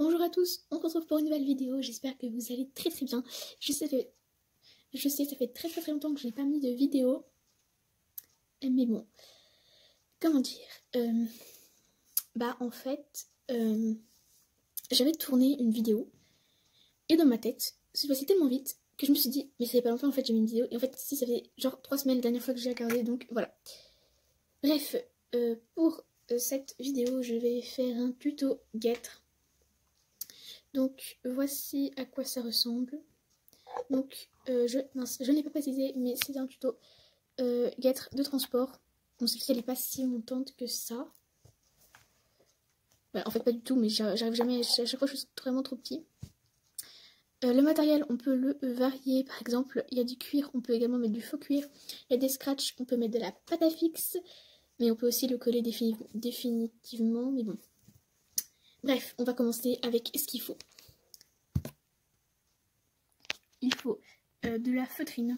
Bonjour à tous, on se retrouve pour une nouvelle vidéo, j'espère que vous allez très bien. Je sais, ça fait très longtemps que je n'ai pas mis de vidéo, mais bon, comment dire, en fait, j'avais tourné une vidéo, et dans ma tête, c'est passé tellement vite que je me suis dit, mais ça fait pas longtemps en fait j'ai mis une vidéo, et en fait si ça fait genre 3 semaines la dernière fois que j'ai regardé, donc voilà. Bref, pour cette vidéo, je vais faire un tuto guêtre. Donc voici à quoi ça ressemble. Donc je ne l'ai pas précisé, mais c'est un tuto guêtre de transport. Donc celle-ci elle n'est pas si montante que ça. En fait pas du tout, mais j'arrive jamais, à chaque fois je suis vraiment trop petit. Le matériel on peut le varier, par exemple il y a du cuir, on peut également mettre du faux cuir. Il y a des scratchs, on peut mettre de la pâte à fixe, mais on peut aussi le coller définitivement, mais bon. Bref, on va commencer avec ce qu'il faut. Il faut de la feutrine,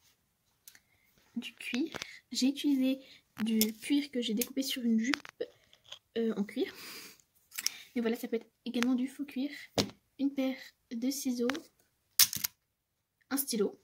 du cuir. J'ai utilisé du cuir que j'ai découpé sur une jupe en cuir. Mais voilà, ça peut être également du faux cuir, une paire de ciseaux, un stylo,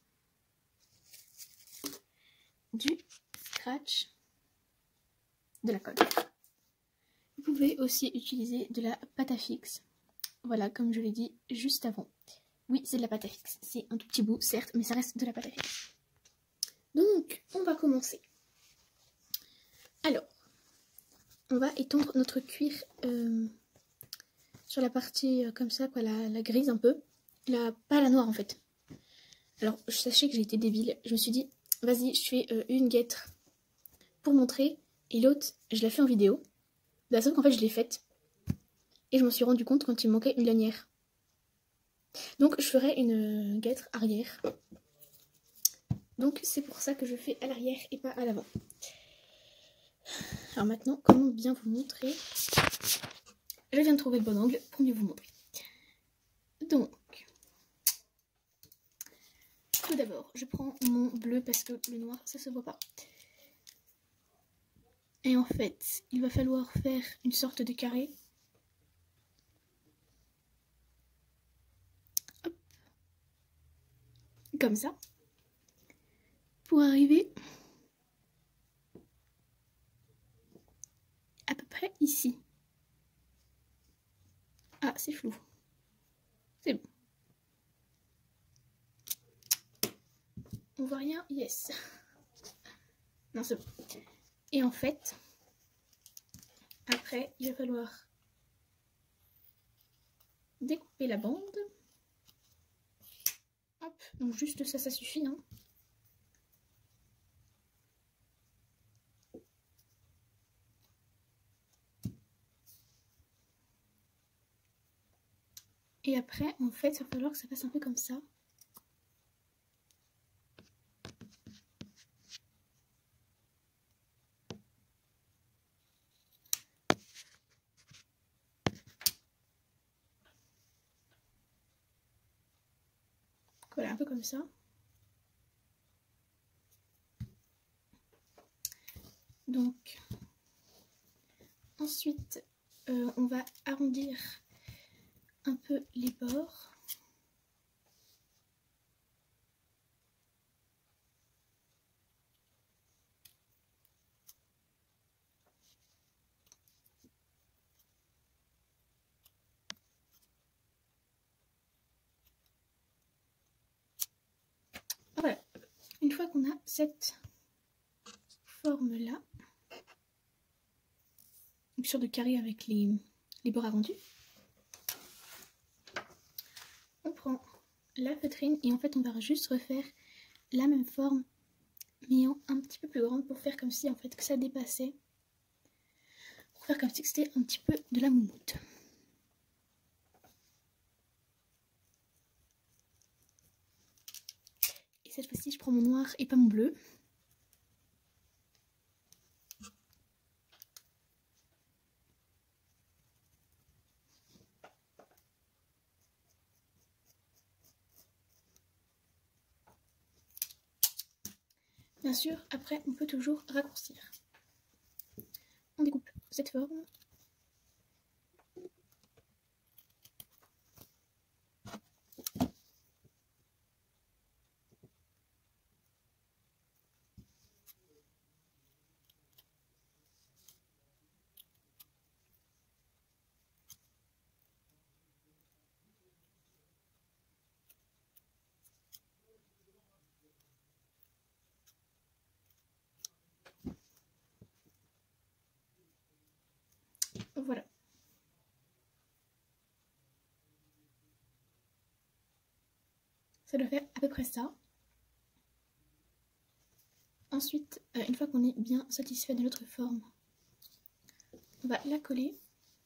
du scratch, de la colle. Vous pouvez aussi utiliser de la pâte à fixe. Voilà, comme je l'ai dit juste avant. Oui, c'est de la pâte à fixe. C'est un tout petit bout, certes, mais ça reste de la pâte à fixe. Donc, on va commencer. Alors, on va étendre notre cuir sur la partie comme ça, quoi, la grise un peu. Pas la noire en fait. Alors, sachez que j'ai été débile. Je me suis dit, vas-y, je fais une guêtre pour montrer. Et l'autre, je la fais en vidéo. Bah, sauf qu'en fait, je l'ai faite. Et je m'en suis rendu compte quand il me manquait une lanière. Donc, je ferai une guêtre arrière. Donc, c'est pour ça que je fais à l'arrière et pas à l'avant. Alors maintenant, comment bien vous montrer? Je viens de trouver le bon angle pour mieux vous montrer. Donc, tout d'abord, je prends mon bleu parce que le noir, ça se voit pas. Et en fait, il va falloir faire une sorte de carré. Hop. Comme ça. Pour arriver à peu près ici. Ah, c'est flou. C'est bon. On voit rien? Yes. Non, c'est bon. Et en fait, après, il va falloir découper la bande. Hop, donc juste ça, ça suffit, hein. Et après, en fait, il va falloir que ça fasse un peu comme ça. Voilà, un peu comme ça. Donc, ensuite, on va arrondir un peu les bords. Voilà, une fois qu'on a cette forme-là, une sorte de carré avec les bords arrondis, on prend la feutrine et en fait on va juste refaire la même forme mais un petit peu plus grande pour faire comme si en fait que ça dépassait, pour faire comme si c'était un petit peu de la moumoute. Et cette fois-ci je prends mon noir et pas mon bleu. Bien sûr, après on peut toujours raccourcir. On découpe cette forme. Voilà. Ça doit faire à peu près ça. Ensuite, une fois qu'on est bien satisfait de notre forme, on va la coller.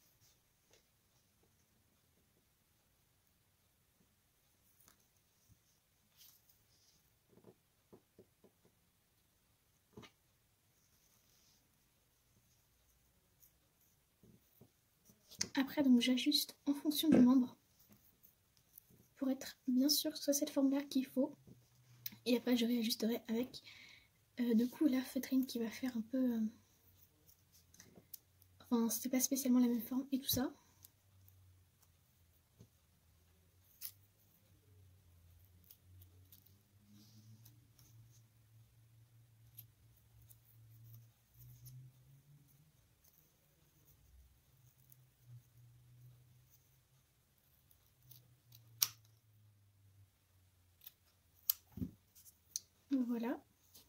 Après, donc j'ajuste en fonction du membre pour être bien sûr que ce soit cette forme-là qu'il faut. Et après, je réajusterai avec du coup la feutrine qui va faire un peu... Enfin, c'était pas spécialement la même forme et tout ça. Voilà.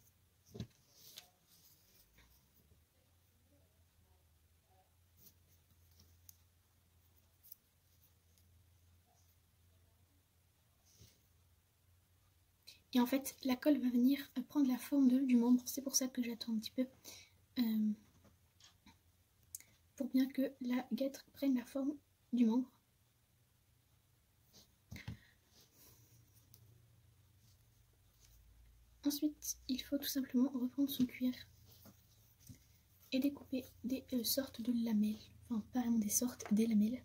Et en fait, la colle va venir prendre la forme du membre. C'est pour ça que j'attends un petit peu. Pour bien que la guêtre prenne la forme du membre. Ensuite, il faut tout simplement reprendre son cuir et découper des sortes de lamelles. Enfin, pas vraiment des sortes, des lamelles.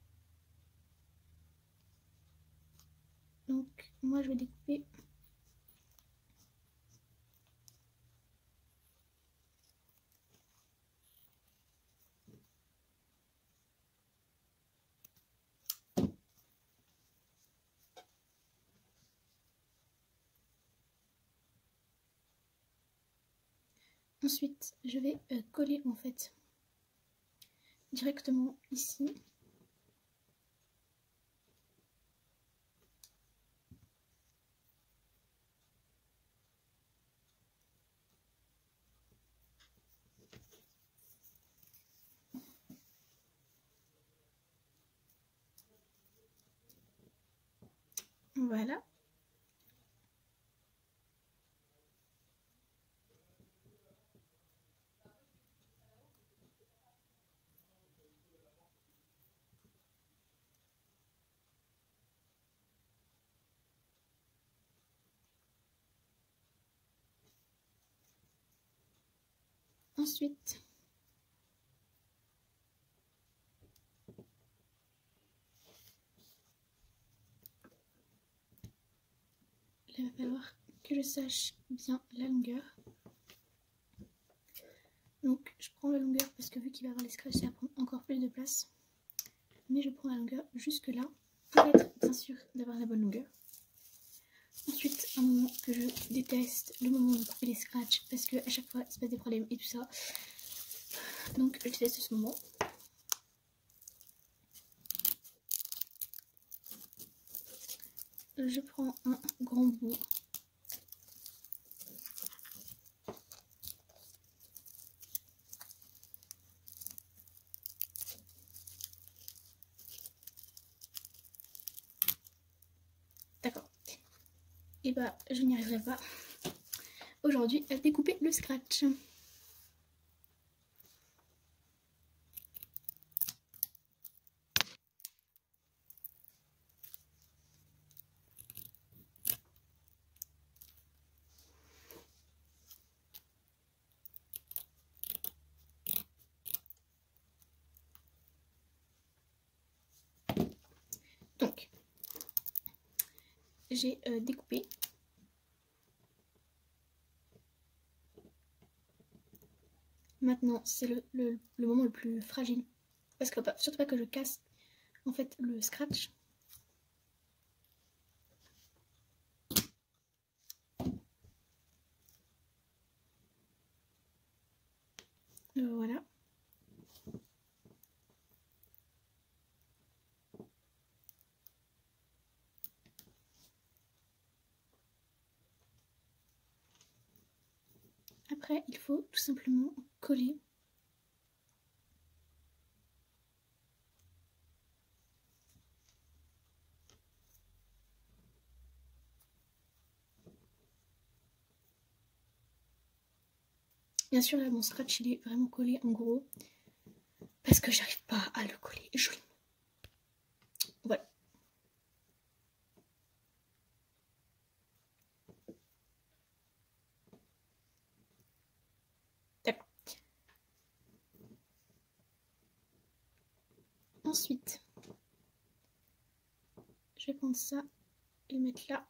Donc, moi je vais découper ensuite, je vais coller en fait directement ici. Voilà. Ensuite, il va falloir que je sache bien la longueur. Donc, je prends la longueur parce que vu qu'il va y avoir les scratchs, ça va prendre encore plus de place. Mais je prends la longueur jusque là pour être bien sûr d'avoir la bonne longueur. Ensuite, un moment que je déteste, le moment de couper les scratchs parce que à chaque fois il se passe des problèmes et tout ça. Donc, je déteste ce moment. Je prends un grand bout. D'accord. Et bah, je n'y arriverai pas aujourd'hui à découper le scratch. Donc, j'ai découpé. Maintenant, c'est le moment le plus fragile. Parce que surtout pas que je casse en fait le scratch. Voilà. Après, il faut tout simplement coller Bien sûr, là, mon scratch, il est vraiment collé en gros. Parce que j'arrive pas à le coller joliment. Voilà. D'accord. Ensuite, je vais prendre ça et le mettre là.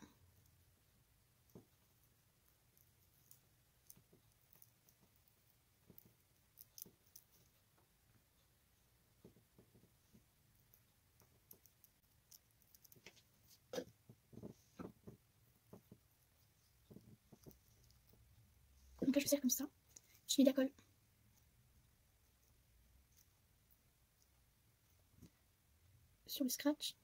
Donc là, je vais faire comme ça. Je mets de la colle. Sur le scratch.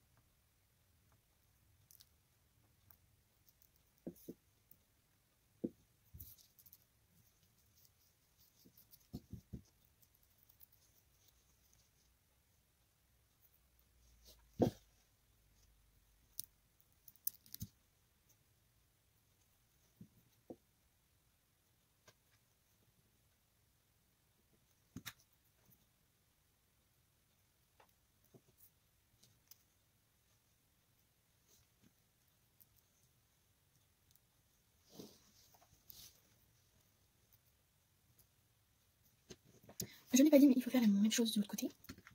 Je n'ai pas dit, mais il faut faire la même chose de l'autre côté.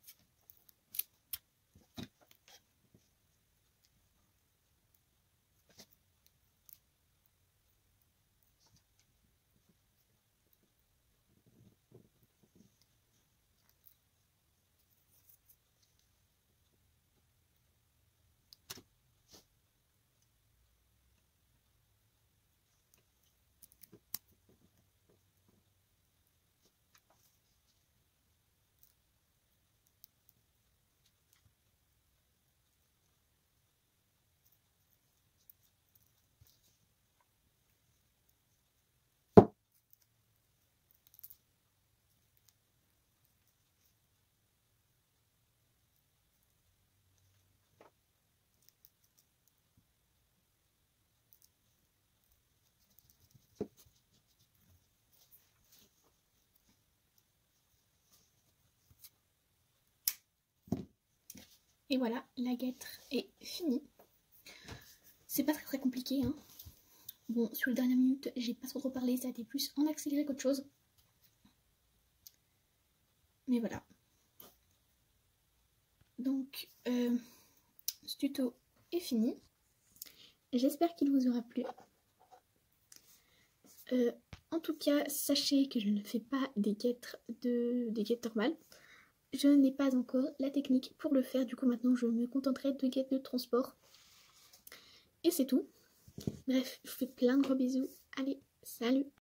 Et voilà, la guêtre est finie. C'est pas très compliqué, hein. Bon, sur les dernières minutes, j'ai pas trop parlé, ça a été plus en accéléré qu'autre chose. Mais voilà. Donc, ce tuto est fini. J'espère qu'il vous aura plu. En tout cas, sachez que je ne fais pas des guêtres normales. Je n'ai pas encore la technique pour le faire. Du coup, maintenant, je me contenterai de guêtres de transport. Et c'est tout. Bref, je vous fais plein de gros bisous. Allez, salut!